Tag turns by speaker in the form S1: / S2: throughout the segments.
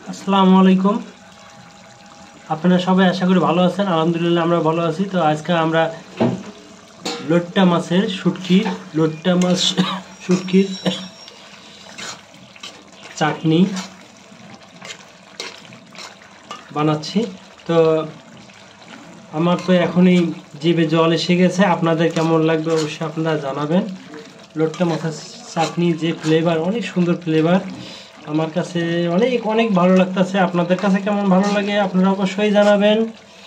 S1: আসসালামু আলাইকুম। আপনারা সবাই আশা করি ভালো আছেন। আলহামদুলিল্লাহ আমরা ভালো আছি। তো আজকে আমরা লইট্টা মাছের শুটকির চাটনি বানাচ্ছি। তো আমার তো এখনই জিভে জল এসে গেছে। আপনাদের কেমন লাগবে অবশ্যই আপনারা জানাবেন। লইট্টা মাছের চাটনি যে ফ্লেভার, অনেক সুন্দর ফ্লেভার, আমার কাছে অনেক অনেক ভালো লাগতেছে। আপনাদের কাছে কেমন ভালো লাগে আপনারা অবশ্যই জানাবেন।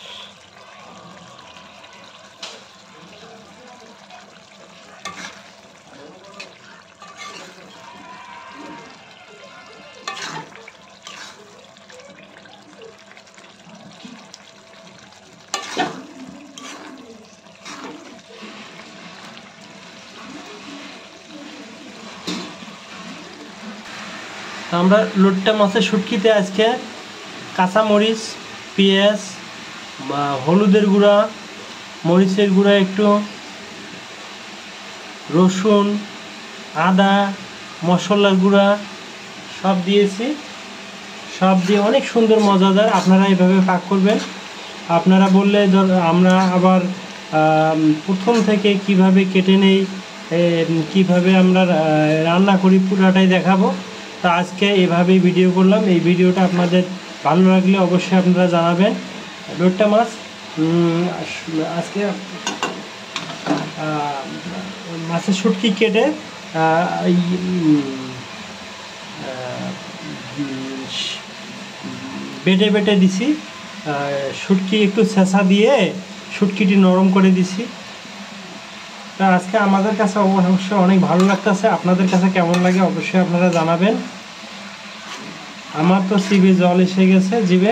S1: আমরা লইট্টা মাছের শুটকিতে আজকে কাঁচামরিচ, পেঁয়াজ, হলুদের গুঁড়া, মরিচের গুঁড়া একটু, রসুন, আদা, মশলার গুঁড়া সব দিয়েছি। সব দিয়ে অনেক সুন্দর মজাদার। আপনারা এভাবে পাক করবেন। আপনারা বললে আমরা আবার প্রথম থেকে কিভাবে কেটে নেই, কিভাবে আমরা রান্না করি পুরাটাই দেখাবো। তো আজকে এভাবেই ভিডিও করলাম। এই ভিডিওটা আপনাদের ভালো লাগলে অবশ্যই আপনারা জানাবেন। লইট্টা মাছ আজকে মাছের শুটকি কেটে বেটে বেটে দিছি। শুটকি একটু ছেঁচা দিয়ে শুটকিটি নরম করে দিছি। তা আজকে আমাদের কাছে অবশ্যই অনেক ভালো লাগতেছে। আপনাদের কাছে কেমন লাগে অবশ্যই আপনারা জানাবেন। আমার তো জিভে জল এসে গেছে জিভে।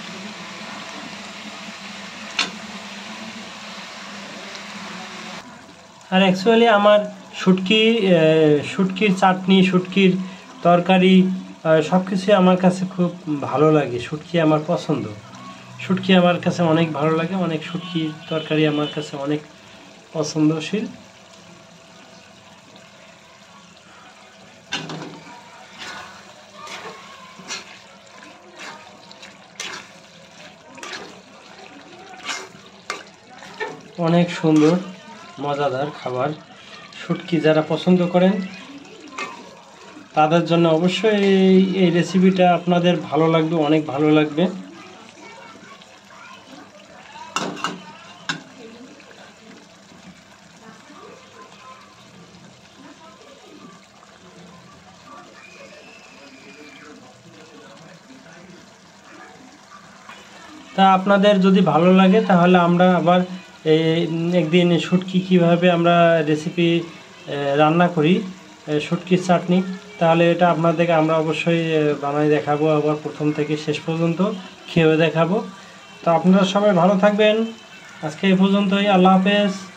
S1: আর অ্যাকচুয়ালি আমার শুটকির চাটনি, শুটকির তরকারি সব কিছুই আমার কাছে খুব ভালো লাগে। শুটকি আমার পছন্দ। শুটকি আমার কাছে অনেক ভালো লাগে। অনেক শুটকির তরকারি আমার কাছে অনেক পছন্দশীল। অনেক সুন্দর মজাদার খাবার। শুটকি যারা পছন্দ করেন তাদের জন্য অবশ্যই এই রেসিপিটা আপনাদের ভালো লাগবে, অনেক ভালো লাগবে। তা আপনাদের যদি ভালো লাগে তাহলে আমরা আবার একদিন শুটকি কীভাবে আমরা রেসিপি রান্না করি, শুটকির চাটনি, তাহলে এটা আপনাদেরকে আমরা অবশ্যই বানাই দেখাবো। আবার প্রথম থেকে শেষ পর্যন্ত খেয়ে দেখাবো। তো আপনারা সবাই ভালো থাকবেন। আজকে এই পর্যন্তই। আল্লাহ হাফেজ।